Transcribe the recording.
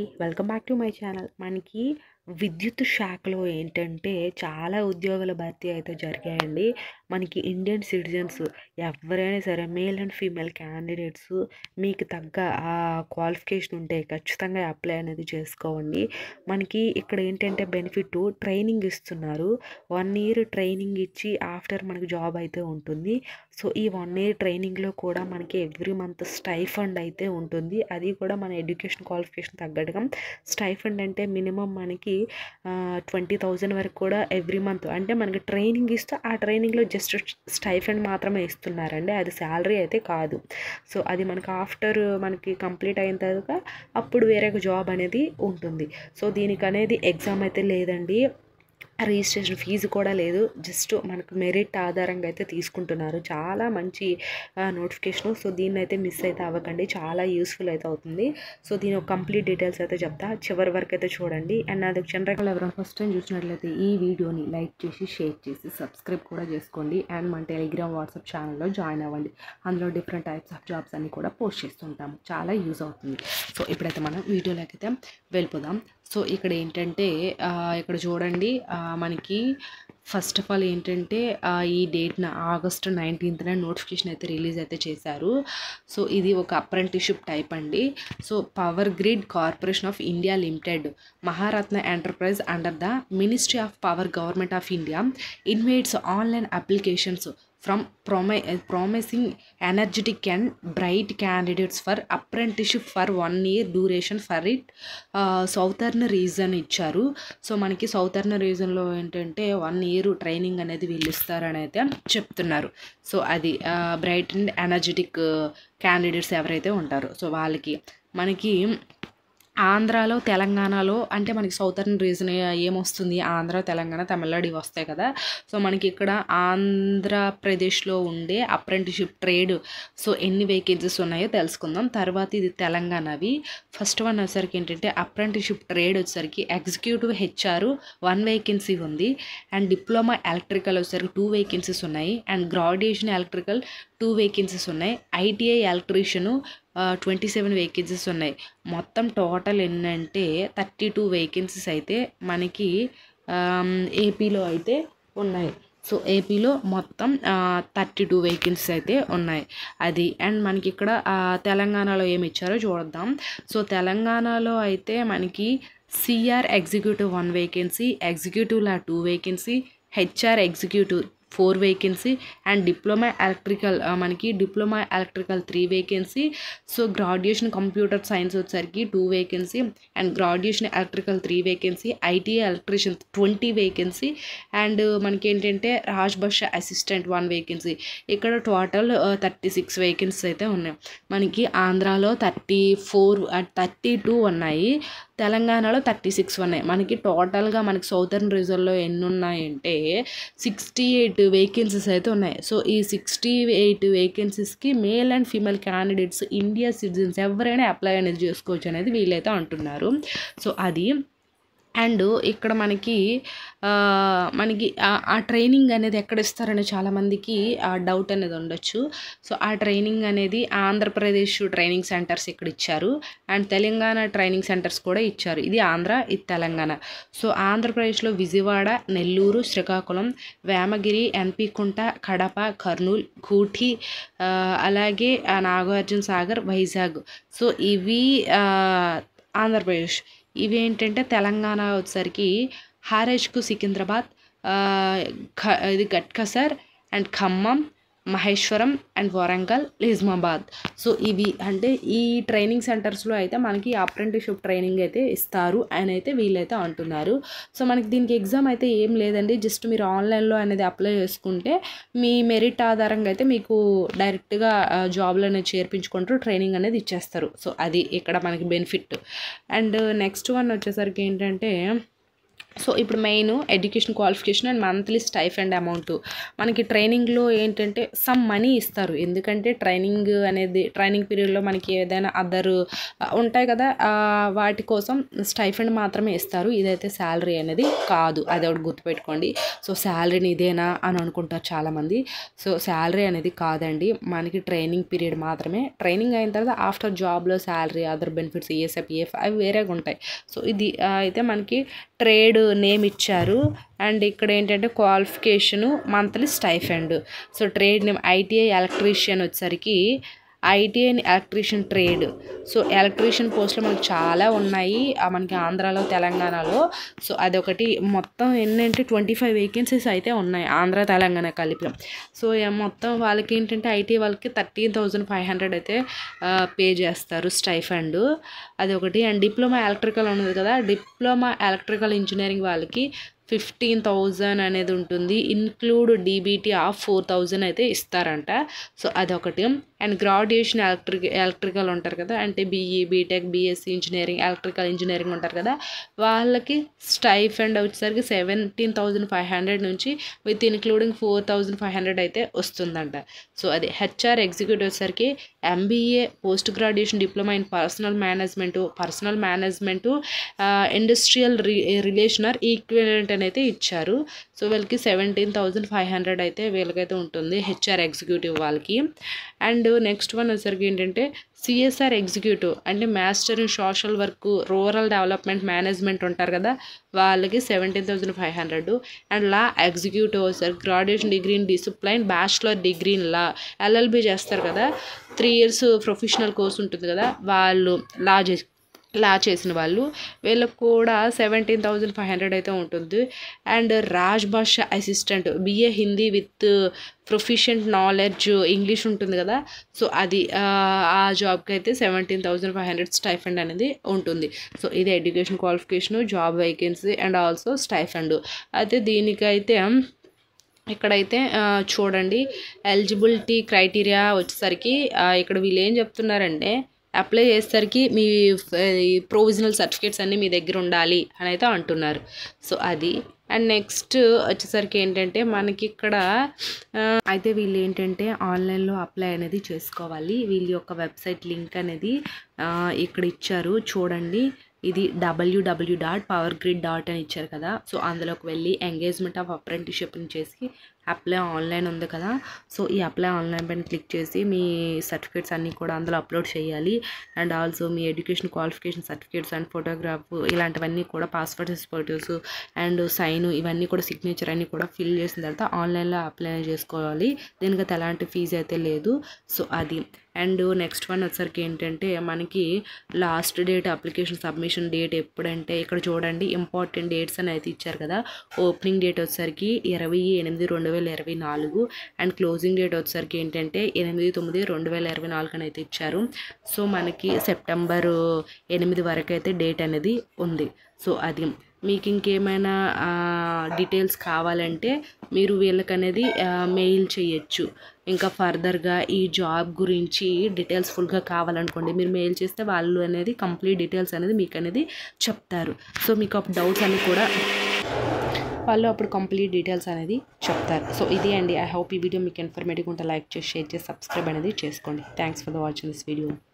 అండి. Welcome back to my channel. మనకి విద్యుత్ శాఖలో ఏంటంటే చాలా ఉద్యోగాల భర్తీ అయితే జరిగాయండి. మనకి ఇండియన్ సిటిజన్స్ ఎవరైనా సరే మేల్ అండ్ ఫీమేల్ క్యాండిడేట్స్ మీకు తగ్గ క్వాలిఫికేషన్ ఉంటే ఖచ్చితంగా అప్లై అనేది చేసుకోండి. మనకి ఇక్కడ ఏంటంటే బెనిఫిట్ ట్రైనింగ్ ఇస్తున్నారు. 1 ఇయర్ ట్రైనింగ్ ఇచ్చి ఆఫ్టర్ మనకి జాబ్ అయితే ఉంటుంది. సో ఈ 1 ఇయర్ ట్రైనింగ్లో కూడా మనకి ఎవ్రీ మంత్ స్టైఫండ్ అయితే ఉంటుంది. అది కూడా మన ఎడ్యుకేషన్ క్వాలిఫికేషన్ తగ్గట్టుగా. స్టైఫండ్ అంటే మినిమం మనకి 20,000 వరకు కూడా ఎవ్రీ మంత్, అంటే మనకి ట్రైనింగ్ ఇస్తే ఆ ట్రైనింగ్లో జస్ట్ స్టైఫండ్ మాత్రమే ఇస్తున్నారండి, అది శాలరీ అయితే కాదు. సో అది మనకి ఆఫ్టర్ మనకి కంప్లీట్ అయిన తర్వాత అప్పుడు వేరే జాబ్ అనేది ఉంటుంది. సో దీనికి అనేది ఎగ్జామ్ అయితే లేదండి, రిజిస్ట్రేషన్ ఫీజు కూడా లేదు, జస్ట్ మనకు మెరిట్ ఆధారంగా అయితే తీసుకుంటున్నారు. చాలా మంచి నోటిఫికేషను. సో దీన్ని అయితే మిస్ అయితే అవ్వకండి, చాలా యూస్ఫుల్ అయితే అవుతుంది. సో దీని కంప్లీట్ డీటెయిల్స్ అయితే చెప్తా, చివరి వరకు అయితే చూడండి. అండ్ అది చంద్రకళ ఎవరైనా ఫస్ట్ టైం చూసినట్లయితే ఈ వీడియోని లైక్ చేసి షేర్ చేసి సబ్స్క్రైబ్ కూడా చేసుకోండి. అండ్ మన టెలిగ్రామ్ వాట్సాప్ ఛానల్లో జాయిన్ అవ్వండి. అందులో డిఫరెంట్ టైప్స్ ఆఫ్ జాబ్స్ అన్ని కూడా పోస్ట్ చేస్తుంటాము, చాలా యూజ్ అవుతుంది. సో ఇప్పుడైతే మనం వీడియోలోకి అయితే వెళ్ళిపోదాం. సో ఇక్కడ ఏంటంటే ఇక్కడ చూడండి, మనకి ఫస్ట్ ఆఫ్ ఆల్ ఏంటంటే ఈ డేట్న ఆగస్టు 19న నోటిఫికేషన్ అయితే రిలీజ్ అయితే చేశారు. సో ఇది ఒక అప్రెంటిస్షిప్ టైప్ అండి. So Power Grid Corporation of India Limited, Maharatna enterprise under the ministry of power government of India invites online applications from promising energetic and bright candidates for apprenticeship for 1 year duration for it southern region ఇచ్చారు. So మనకి southern రీజన్లో ఏంటంటే 1 year training అనేది వీళ్ళు ఇస్తారని అయితే చెప్తున్నారు. So అది బ్రైట్ అండ్ ఎనర్జెటిక్ క్యాండిడేట్స్ ఎవరైతే ఉంటారో సో వాళ్ళకి. మనకి ఆంధ్రాలో తెలంగాణలో అంటే మనకి సౌతర్న్ రీజన్ ఏమొస్తుంది, ఆంధ్ర తెలంగాణ తమిళనాడు ఇవి వస్తాయి కదా. సో మనకి ఇక్కడ ఆంధ్రప్రదేశ్లో ఉండే అప్రెంటిస్షిప్ ట్రేడ్ సో ఎన్ని వేకెన్సీస్ ఉన్నాయో తెలుసుకుందాం. తర్వాత ఇది తెలంగాణవి. ఫస్ట్ వన్ వచ్చేసరికి ఏంటంటే అప్రెంటిస్షిప్ ట్రేడ్ వచ్చేసరికి ఎగ్జిక్యూటివ్ హెచ్ఆర్ 1 వేకెన్సీ ఉంది. అండ్ డిప్లొమా ఎలక్ట్రికల్ వచ్చేసరికి 2 వేకెన్సీస్ ఉన్నాయి. అండ్ గ్రాడ్యుయేషన్ ఎలక్ట్రికల్ 2 వేకెన్సీస్ ఉన్నాయి. ఐటీఐ ఎలక్ట్రీషియను 27 వేకెన్సీస్ ఉన్నాయి. మొత్తం టోటల్ ఏంటంటే 32 వేకెన్సీస్ అయితే మనకి ఏపీలో అయితే ఉన్నాయి. సో ఏపీలో మొత్తం 32 వేకెన్సీస్ అయితే ఉన్నాయి అది. అండ్ మనకి ఇక్కడ తెలంగాణలో ఏమి ఇచ్చారో చూద్దాం. సో తెలంగాణలో అయితే మనకి సిఆర్ ఎగ్జిక్యూటివ్ 1 వేకెన్సీ, ఎగ్జిక్యూటివ్లా 2 vacancy, HR executive 4 vacancy, and diploma electrical మనకి diploma electrical 3 vacancy. So graduation computer science వచ్చేసరికి 2 vacancy, and graduation electrical 3 vacancy, ITI electrician 20 vacancy, and మనకి ఏంటంటే రాజ్ భాష అసిస్టెంట్ 1 వేకెన్సీ. ఇక్కడ టోటల్ 36 వేకెన్సీస్ అయితే ఉన్నాయి. మనకి ఆంధ్రాలో 32 ఉన్నాయి, తెలంగాణలో 36 ఉన్నాయి. మనకి టోటల్గా మనకి సౌతర్న్ రీజన్లో ఎన్ని ఉన్నాయంటే 68 వేకెన్సీస్ అయితే ఉన్నాయి. సో ఈ 68 వేకెన్సీస్కి male and female candidates India citizens ఎవరైనా అప్లై అనేది చేసుకోవచ్చు అనేది వీళ్ళైతే అంటున్నారు. సో అది. అండ్ ఇక్కడ మనకి ఆ ట్రైనింగ్ అనేది ఎక్కడ ఇస్తారని చాలామందికి డౌట్ అనేది ఉండొచ్చు. సో ఆ ట్రైనింగ్ అనేది ఆంధ్రప్రదేశ్ ట్రైనింగ్ సెంటర్స్ ఇక్కడ ఇచ్చారు, అండ్ తెలంగాణ ట్రైనింగ్ సెంటర్స్ కూడా ఇచ్చారు. ఇది ఆంధ్ర, ఇది తెలంగాణ. సో ఆంధ్రప్రదేశ్లో విజయవాడ, నెల్లూరు, శ్రీకాకుళం, వేమగిరి, ఎన్పికుంట, కడప, కర్నూలు, కూఠి, అలాగే నాగార్జున సాగర్, వైజాగ్. సో ఇవి ఆంధ్రప్రదేశ్. ఇవి ఏంటంటే తెలంగాణ వచ్చేసరికి హారేజ్కు సికింద్రాబాద్, ఇది Ghatkesar, and Khammam, Maheshwaram, and Warangal, Nizamabad. So ఇవి అంటే ఈ ట్రైనింగ్ సెంటర్స్లో అయితే మనకి అప్రెంటిస్షిప్ ట్రైనింగ్ అయితే ఇస్తారు అని అయితే వీళ్ళైతే అంటున్నారు. సో మనకి దీనికి ఎగ్జామ్ అయితే ఏం లేదండి, జస్ట్ మీరు ఆన్లైన్లో అనేది అప్లై చేసుకుంటే మీ మెరిట్ ఆధారంగా అయితే మీకు డైరెక్ట్గా జాబ్లో అనేది చేర్పించుకుంటూ ట్రైనింగ్ అనేది ఇచ్చేస్తారు. సో అది ఇక్కడ మనకి బెనిఫిట్. అండ్ నెక్స్ట్ వన్ వచ్చేసరికి ఏంటంటే సో ఇప్పుడు main education qualification and monthly stipend amount. మనకి ట్రైనింగ్లో ఏంటంటే సమ్ మనీ ఇస్తారు, ఎందుకంటే ట్రైనింగ్ పీరియడ్లో మనకి ఏదైనా అదర్ ఉంటాయి కదా, వాటి కోసం స్టైఫండ్ మాత్రమే ఇస్తారు. ఇదైతే శాలరీ అనేది కాదు, అది ఒకటి గుర్తుపెట్టుకోండి. సో శాలరీని ఇదేనా అని అనుకుంటారు చాలామంది. సో శాలరీ అనేది కాదండి, మనకి ట్రైనింగ్ పీరియడ్ మాత్రమే. ట్రైనింగ్ అయిన తర్వాత ఆఫ్టర్ జాబ్లో salary, other benefits, ESI, PF అవి వేరేగా ఉంటాయి. సో ఇది అయితే మనకి ట్రేడ్ నేమ్ ఇచ్చారు. అండ్ ఇక్కడ ఏంటంటే qualification monthly stipend. So trade name ITI electrician వచ్చేసరికి ITI electrician trade. So electrician పోస్టులు మనకి చాలా ఉన్నాయి మనకి ఆంధ్రాలో, తెలంగాణలో. సో అదొకటి. మొత్తం ఏంటంటే 25 వేకెన్సీస్ అయితే ఉన్నాయి ఆంధ్ర తెలంగాణ కలిపి. సో మొత్తం వాళ్ళకి ఏంటంటే ఐటీ వాళ్ళకి 13,500 అయితే పే చేస్తారు స్టైఫండ్, అదొకటి. అండ్ డిప్లొమా ఎలక్ట్రికల్ ఉన్నది కదా, డిప్లొమా ఎలక్ట్రికల్ ఇంజనీరింగ్ వాళ్ళకి 15,000 అనేది ఉంటుంది, ఇన్క్లూడ్ డీబీటీ ఆఫ్ 4,000 అయితే ఇస్తారంట. సో అదొకటి. అండ్ గ్రాడ్యుయేషన్ ఎలక్ట్రికల్ ఉంటారు కదా, అంటే BE, BTech, BSc engineering, electrical engineering ఉంటారు కదా, వాళ్ళకి స్టైఫండ్ వచ్చేసరికి 17,500 నుంచి విత్ ఇన్క్లూడింగ్ 4,500 అయితే వస్తుందంట. సో అది హెచ్ఆర్ ఎగ్జిక్యూటివ్ వచ్చేసరికి MBA, post graduation diploma in personal management, industrial relation or equivalent అయితే ఇచ్చారు. సో వీళ్ళకి 17,500 అయితే వీళ్ళకైతే ఉంటుంది హెచ్ఆర్ ఎగ్జిక్యూటివ్ వాళ్ళకి. అండ్ నెక్స్ట్ వన్ వచ్చేసరికి ఏంటంటే సిఎస్ఆర్ ఎగ్జిక్యూటివ్, అంటే master in social work, rural development management ఉంటారు కదా, వాళ్ళకి 17,500. అండ్ లా ఎగ్జిక్యూటివ్ వచ్చేసరికి graduation degree in discipline, bachelor degree in law, LLB చేస్తారు కదా, 3 years ప్రొఫెషనల్ కోర్స్ ఉంటుంది కదా, వాళ్ళు లా చేసిన వాళ్ళు, వీళ్ళకు కూడా 17,500 అయితే ఉంటుంది. And Raj Bhasha assistant, BA Hindi with proficient knowledge English ఉంటుంది కదా, సో అది ఆ జాబ్కి అయితే 17,500 స్టైఫండ్ అనేది ఉంటుంది. సో ఇది education qualification, job vacancy and also stipend. అయితే దీనికైతే ఇక్కడైతే చూడండి ఎలిజిబిలిటీ క్రైటీరియా వచ్చేసరికి ఇక్కడ వీళ్ళు ఏం చెప్తున్నారంటే అప్లై చేసేసరికి మీ ప్రొవిజనల్ సర్టిఫికేట్స్ అన్నీ మీ దగ్గర ఉండాలి అని అయితే అంటున్నారు. సో అది. అండ్ నెక్స్ట్ వచ్చేసరికి ఏంటంటే మనకి ఇక్కడ అయితే వీళ్ళు ఏంటంటే ఆన్లైన్లో అప్లై అనేది చేసుకోవాలి. వీళ్ళ యొక్క వెబ్సైట్ లింక్ అనేది ఇక్కడ ఇచ్చారు చూడండి, ఇది www.powergrid అని ఇచ్చారు కదా, సో అందులోకి వెళ్ళి ఎంగేజ్మెంట్ ఆఫ్ అప్రెంటిస్షిప్ని చేసి అప్లై ఆన్లైన్ ఉంది కదా, సో ఈ అప్లై ఆన్లైన్ పైన క్లిక్ చేసి మీ సర్టిఫికేట్స్ అన్నీ కూడా అందులో అప్లోడ్ చేయాలి. అండ్ ఆల్సో మీ education qualification certificates and photograph ఇలాంటివన్నీ కూడా, passport size photos and sign ఇవన్నీ కూడా, సిగ్నేచర్ అన్నీ కూడా ఫిల్ చేసిన తర్వాత ఆన్లైన్లో అప్లై చేసుకోవాలి. దీనికైతే ఎలాంటి ఫీజు అయితే లేదు. సో అది. అండ్ నెక్స్ట్ వన్ వచ్చేసరికి ఏంటంటే మనకి last date application submission date ఎప్పుడంటే ఇక్కడ చూడండి ఇంపార్టెంట్ డేట్స్ అని అయితే ఇచ్చారు కదా. ఓపెనింగ్ డేట్ వచ్చేసరికి 20/8/2024 అండ్ క్లోజింగ్ డేట్ వచ్చేసరికి ఏంటంటే 8/9/2024 అని అయితే ఇచ్చారు. సో మనకి సెప్టెంబర్ 8 వరకు అయితే డేట్ అనేది ఉంది. సో అది. మీకు ఇంకేమైనా డీటెయిల్స్ కావాలంటే మీరు వీళ్ళకనేది మెయిల్ చేయొచ్చు. ఇంకా ఫర్దర్గా ఈ జాబ్ గురించి డీటెయిల్స్ ఫుల్గా కావాలనుకోండి, మీరు మెయిల్ చేస్తే వాళ్ళు అనేది కంప్లీట్ డీటెయిల్స్ అనేది మీకు అనేది చెప్తారు. సో మీకు అప్పుడు డౌట్స్ అన్నీ కూడా వాళ్ళు అప్పుడు కంప్లీట్ డీటెయిల్స్ అనేది చెప్తారు. సో ఇది అండి. ఐ హోప్ ఈ వీడియో మీకు ఇన్ఫర్మేటివ్గా ఉంటే లైక్ చేసి, షేర్ చేసి, సబ్స్క్రైబ్ అనేది చేసుకోండి. Thanks for watching this video.